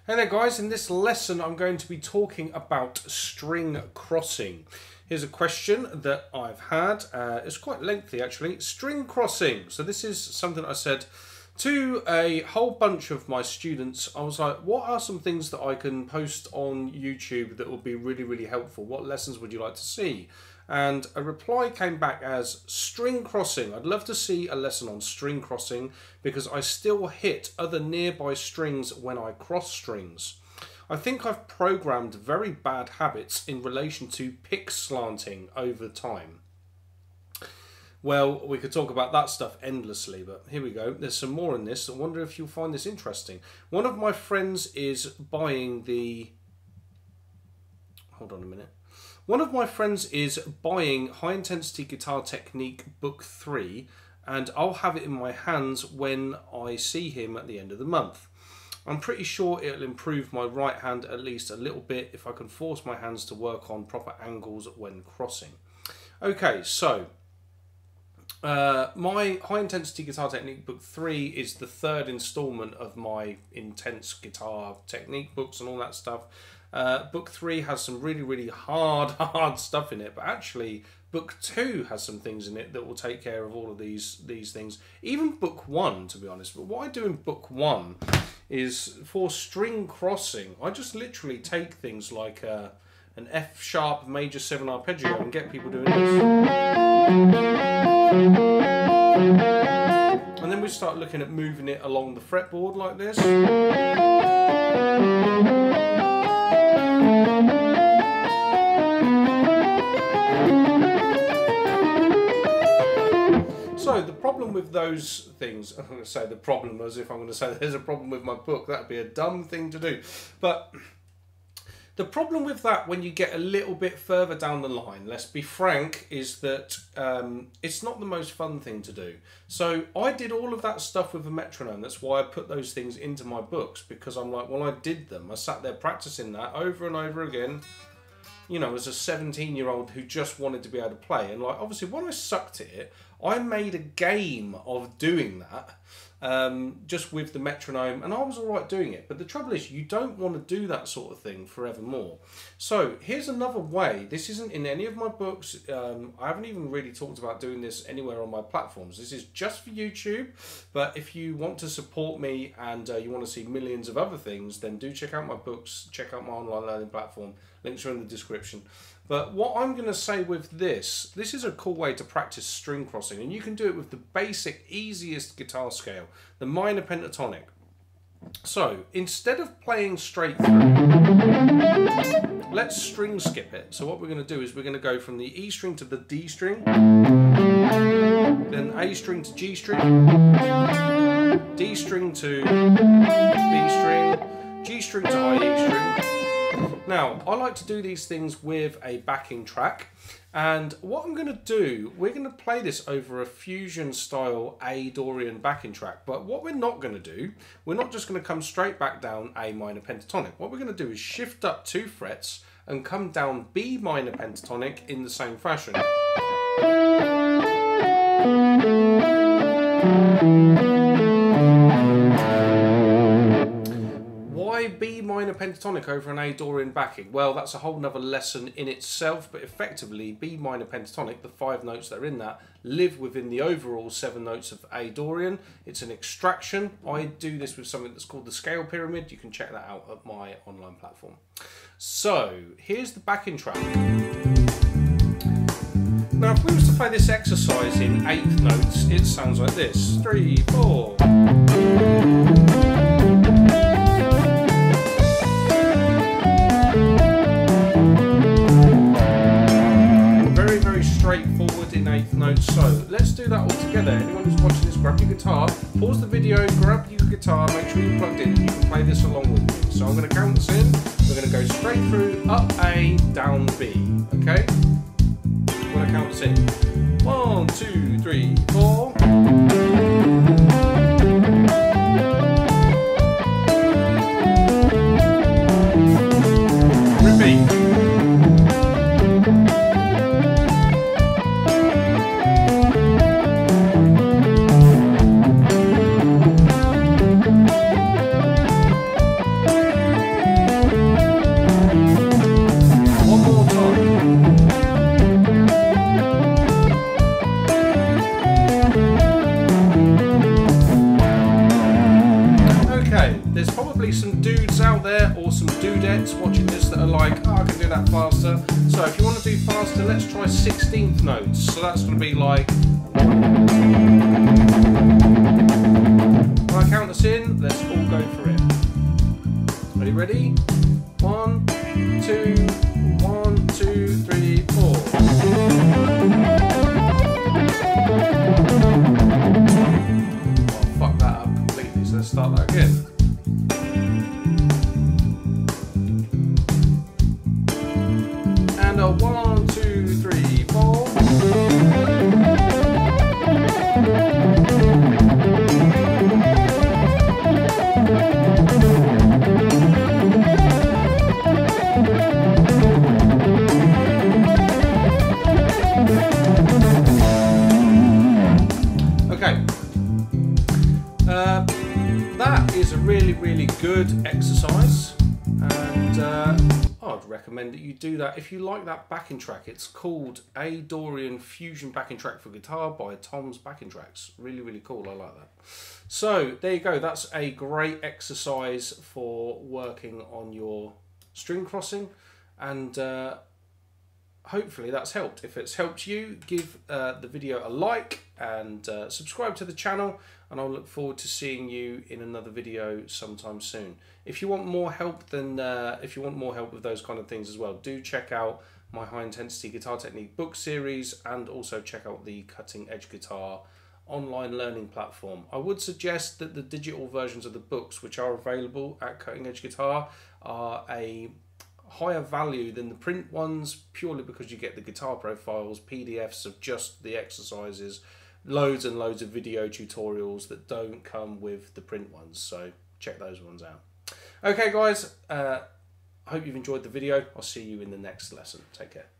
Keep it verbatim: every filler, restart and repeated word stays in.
Hey there guys, in this lesson I'm going to be talking about string crossing. Here's a question that I've had, uh, it's quite lengthy actually, string crossing. So this is something I said to a whole bunch of my students. I was like, what are some things that I can post on YouTube that will be really, really helpful? What lessons would you like to see? And a reply came back as string crossing. I'd love to see a lesson on string crossing because I still hit other nearby strings when I cross strings. I think I've programmed very bad habits in relation to pick slanting over time. Well, we could talk about that stuff endlessly, but here we go. There's some more in this. I wonder if you'll find this interesting. One of my friends is buying the... Hold on a minute. One of my friends is buying High Intensity Guitar Technique Book three, and I'll have it in my hands when I see him at the end of the month. I'm pretty sure it'll improve my right hand at least a little bit if I can force my hands to work on proper angles when crossing. Okay, so uh, my High Intensity Guitar Technique Book three is the third installment of my intense guitar technique books and all that stuff. Uh, book three has some really, really hard, hard stuff in it, but actually book two has some things in it that will take care of all of these these things. Even book one, to be honest. But what I do in book one is for string crossing, I just literally take things like uh, an F sharp major seven arpeggio and get people doing this. And then we start looking at moving it along the fretboard like this. So the problem with those things, I'm going to say the problem as if I'm going to say there's a problem with my book, that would be a dumb thing to do. But the problem with that when you get a little bit further down the line, let's be frank, is that um, it's not the most fun thing to do. So I did all of that stuff with a metronome. That's why I put those things into my books, because I'm like, well, I did them. I sat there practicing that over and over again. You know, as a seventeen year old who just wanted to be able to play. And like, obviously when I sucked at it, I made a game of doing that um, just with the metronome, and I was all right doing it. But the trouble is, you don't want to do that sort of thing forevermore. So here's another way. This isn't in any of my books. Um, I haven't even really talked about doing this anywhere on my platforms. This is just for YouTube. But if you want to support me and uh, you want to see millions of other things, then do check out my books, check out my online learning platform. Links are in the description. But what I'm going to say with this, this is a cool way to practice string crossing, and you can do it with the basic, easiest guitar scale, the minor pentatonic. So, instead of playing straight through, let's string skip it. So what we're going to do is we're going to go from the E string to the D string, then A string to G string, D string to B string, G string to I E string. Now, I like to do these things with a backing track, and what I'm going to do, we're going to play this over a fusion style A Dorian backing track, but what we're not going to do, we're not just going to come straight back down A minor pentatonic. What we're going to do is shift up two frets and come down B minor pentatonic in the same fashion. Why B minor pentatonic over an A Dorian backing? Well, that's a whole nother lesson in itself, but effectively B minor pentatonic, the five notes that are in that, live within the overall seven notes of A Dorian. It's an extraction. I do this with something that's called the scale pyramid. You can check that out at my online platform. So here's the backing track. Now if we was to play this exercise in eighth notes, it sounds like this. Three, four. Straightforward in eighth notes. So let's do that all together. Anyone who's watching this, grab your guitar, pause the video, grab your guitar, make sure you're plugged in, and you can play this along with me. So I'm going to count this in. We're going to go straight through, up A, down B. Okay? I'm going to count this in. One, two, three, four. Repeat. there's probably some dudes out there or some dudettes watching this that are like, oh, I can do that faster. So if you want to do faster, let's try sixteenth notes. So that's going to be like... When I count us in, let's all go for it. Ready, ready? One, two, one, two, three, four. Oh, fuck that up completely, so let's start that again. And a one, two, three, four. Okay, uh, that is a really, really good exercise, and uh, I'd recommend that you do that if you like that backing track. It's called A Dorian Fusion Backing Track for Guitar by Tom's Backing Tracks. Really, really cool. I like that. So there you go. That's a great exercise for working on your string crossing, and uh, hopefully that's helped. If it's helped you, give uh, the video a like and uh, subscribe to the channel, and I'll look forward to seeing you in another video sometime soon. If you want more help, then uh, if you want more help with those kind of things as well, do check out my High Intensity Guitar Technique book series, and also check out the Cutting Edge Guitar online learning platform. I would suggest that the digital versions of the books, which are available at Cutting Edge Guitar, are a higher value than the print ones, purely because you get the guitar profiles, P D Fs of just the exercises, loads and loads of video tutorials that don't come with the print ones, so check those ones out. Okay guys, uh, I hope you've enjoyed the video. I'll see you in the next lesson. Take care.